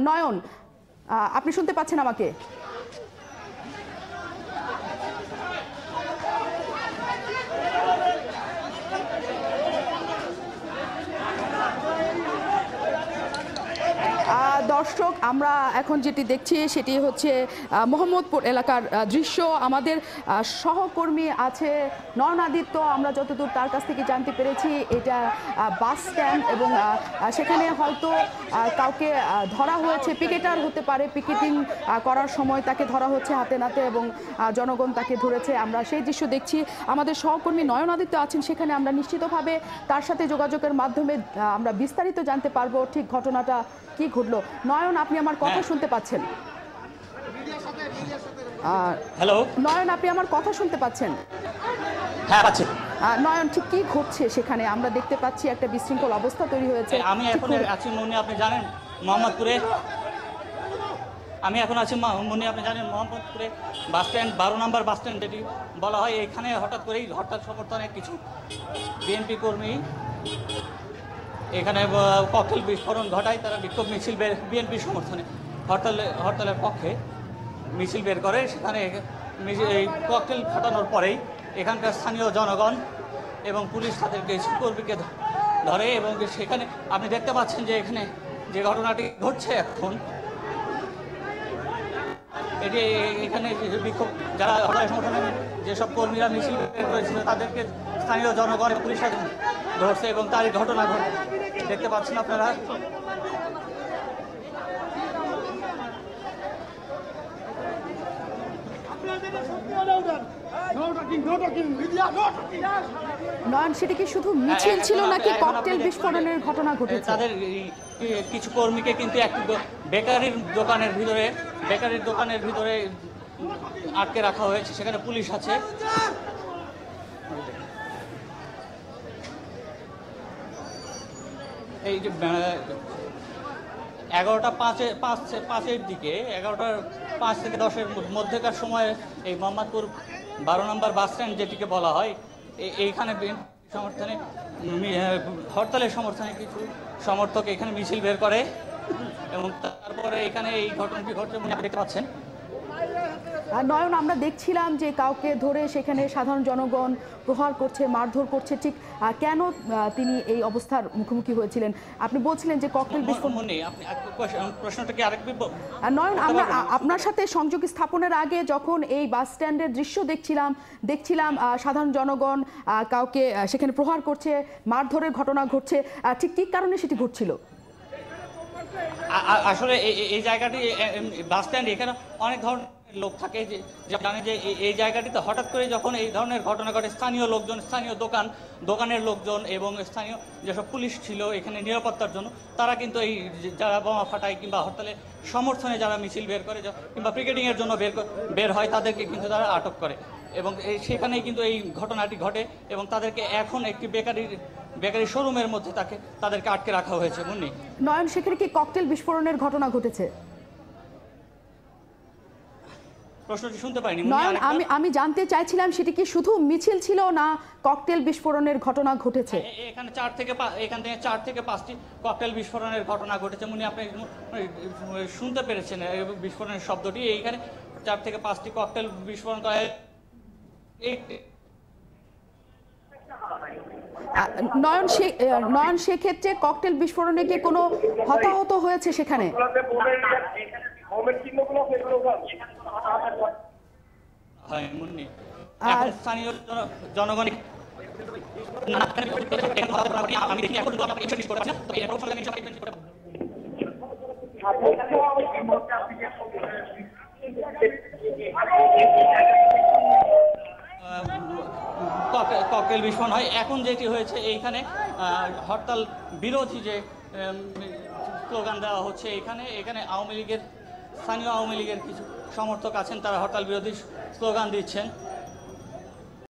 নয়ন, আপনি শুনতে পাচ্ছেন আমাকে? দর্শক, আমরা এখন যেটি দেখছি সেটি হচ্ছে মোহাম্মদপুর এলাকার দৃশ্য। আমাদের সহকর্মী আছে নয়নাদিত্য, আমরা যতদূর তার কাছ থেকে জানতে পেরেছি এটা বাস স্ট্যান্ড এবং সেখানে হয়তো কাউকে ধরা হয়েছে, পিকেটার হতে পারে, পিকেটিং করার সময় তাকে ধরা হচ্ছে হাতে নাতে এবং জনগণ তাকে ধরেছে। আমরা সেই দৃশ্য দেখছি। আমাদের সহকর্মী নয়নাদিত্য আছেন সেখানে, আমরা নিশ্চিতভাবে তার সাথে যোগাযোগের মাধ্যমে আমরা বিস্তারিত জানতে পারবো ঠিক ঘটনাটা কি ঘটলো। নয়ন, আপনি আমার কথা শুনতে পাচ্ছেন? হ্যালো নয়ন, আপনি আমার কথা শুনতে পাচ্ছেন? হ্যাঁ পাচ্ছি। নয়ন, ঠিক কি ঘটছে সেখানে? আমরা দেখতে পাচ্ছি একটা বিশৃঙ্খল অবস্থা তৈরি হয়েছে। আমি এখন আছি মনে, আপনি জানেন মোহাম্মদপুরে, আমি এখন আছি মনে, আপনি জানেন মোহাম্মদপুরে বাস স্ট্যান্ড 12 নম্বর বাস স্ট্যান্ড যেটি বলা হয়। এখানে হঠাৎ করেই হরতাল সমর্থনে কিছু বিএনপি কর্মী এখানে ককটেল বিস্ফোরণ ঘটায়। তারা বিক্ষোভ মিছিল বিএনপি সমর্থনে হরতালের পক্ষে মিছিল বের করে। সেখানে এই ককটেল ফাটানোর পরেই এখানকার স্থানীয় জনগণ এবং পুলিশ তাদের কিছু কর্মীকে ধরে এবং সেখানে আপনি দেখতে পাচ্ছেন যে এখানে যে ঘটনাটি ঘটছে এখন, এটি এখানে বিক্ষোভ যারা হরতাল সংগঠনের যেসব কর্মীরা মিছিল বের করেছিল তাদেরকে স্থানীয় জনগণ পুলিশ ধরছে এবং তারই ঘটনা দেখতে পাচ্ছেন আপনারা। নয়ন, সেটা কি শুধু মিছিল ছিল নাকি ককটেল বিস্ফোরণের ঘটনা ঘটেছে? তাদের কিছু কর্মীকে কিন্তু একটি বেকারির দোকানের ভিতরে আটকে রাখা হয়েছে, সেখানে পুলিশ আছে। এই যে 11:05 দিকে 11:05 থেকে 10-এর মধ্যেকার সময়ে এই মোহাম্মদপুর 12 নম্বর বাস স্ট্যান্ড যেটিকে বলা হয়, এইখানে সমর্থনে হরতালের সমর্থনে কিছু সমর্থক এখানে মিছিল বের করে এবং তারপরে এখানে এই ঘটনাটি ঘটছে মনে দেখতে পাচ্ছেন। নয়ন, আমরা দেখছিলাম যে কাউকে ধরে সেখানে সাধারণ জনগণ প্রহার করছে, মারধর করছে। ঠিক কেন তিনি এই অবস্থার মুখোমুখি হয়েছিলেন? আপনি বলছিলেন যে ককটেল বিস্ফোরণ। প্রশ্নটা কি আরেকবার? নয়ন, আমরা আপনার সাথে সংযোগ স্থাপনের আগে যখন এই বাস স্ট্যান্ডের দৃশ্য দেখছিলাম সাধারণ জনগণ কাউকে সেখানে প্রহার করছে, মারধরের ঘটনা ঘটছে। ঠিক কী কারণে সেটি ঘটছিল? আসলে এই জায়গাটি বাস স্ট্যান্ড, এখানে অনেক ধরনের লোক থাকে যে জানে যে এই জায়গাটিতে হঠাৎ করে যখন এই ধরনের ঘটনা ঘটে, স্থানীয় লোকজন, স্থানীয় দোকানের লোকজন এবং স্থানীয় যেসব পুলিশ ছিল এখানে নিরাপত্তার জন্য, তারা কিন্তু এই যারা বোমা ফাটায় কিংবা হরতালের সমর্থনে যারা মিছিল বের করে কিংবা পিকেটিংয়ের জন্য বের হয় তাদেরকে কিন্তু তারা আটক করে এবং সেখানেই কিন্তু এই ঘটনাটি ঘটে এবং তাদেরকে এখন একটি বেকারি শোরুমের মধ্যে তাদেরকে আটকে রাখা হয়েছে। মুন্নি, নয়ন, সেখানে কি ককটেল বিস্ফোরণের ঘটনা ঘটেছে? প্রশ্নটি শুনতে পাইনি। নয়ন, আমি জানতে চাইছিলাম সেটি কি শুধু মিছিল ছিল না ককটেল বিস্ফোরণের ঘটনা ঘটেছে? এখানে 4 থেকে 5টি ককটেল বিস্ফোরণের ঘটনা ঘটেছে। মুনি, আপনি শুনতে পেরেছেন বিস্ফোরণের শব্দটি। এইখানে 4 থেকে 5টি ককটেল বিস্ফোরণ করা হয়। নয়ন, সেক্ষেত্রে ককটেল বিস্ফোরণে কি কোনো হতাহত হয়েছে সেখানে? স্থানীয় জনগণ ককটেল বিস্ফোরণ হয়। এখন যেটি হয়েছে এইখানে হরতাল বিরোধী যে স্লোগান দেওয়া হচ্ছে, এখানে স্থানীয় আওয়ামী লীগের কিছু সমর্থক আছেন, তারা হরতাল বিরোধী স্লোগান দিচ্ছেন